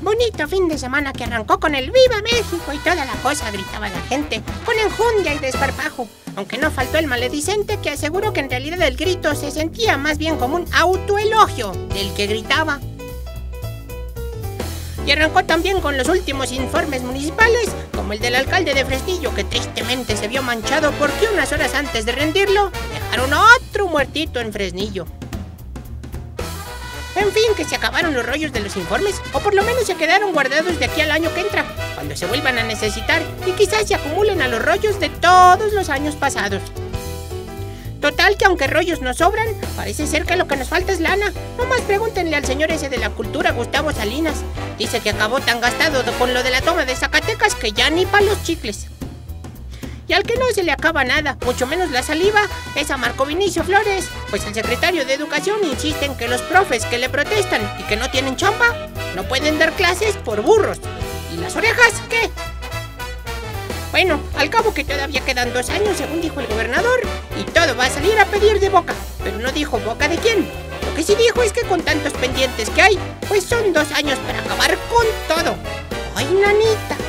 Bonito fin de semana que arrancó con el ¡Viva México! Y toda la cosa, gritaba la gente, con enjundia y desparpajo. Aunque no faltó el maledicente que aseguró que en realidad el grito se sentía más bien como un autoelogio del que gritaba. Y arrancó también con los últimos informes municipales, como el del alcalde de Fresnillo, que tristemente se vio manchado porque unas horas antes de rendirlo, dejaron otro muertito en Fresnillo. En fin, que se acabaron los rollos de los informes, o por lo menos se quedaron guardados de aquí al año que entra, cuando se vuelvan a necesitar, y quizás se acumulen a los rollos de todos los años pasados. Total que aunque rollos nos sobran, parece ser que lo que nos falta es lana. Nomás pregúntenle al señor ese de la cultura, Gustavo Salinas. Dice que acabó tan gastado con lo de la toma de Zacatecas que ya ni pa' los chicles. Y al que no se le acaba nada, mucho menos la saliva, es a Marco Vinicio Flores, pues el secretario de Educación insiste en que los profes que le protestan y que no tienen chamba, no pueden dar clases por burros. ¿Y las orejas qué? Bueno, al cabo que todavía quedan 2 años, según dijo el gobernador, y todo va a salir a pedir de boca, pero no dijo boca de quién. Lo que sí dijo es que con tantos pendientes que hay, pues son 2 años para acabar con todo. ¡Ay, nanita!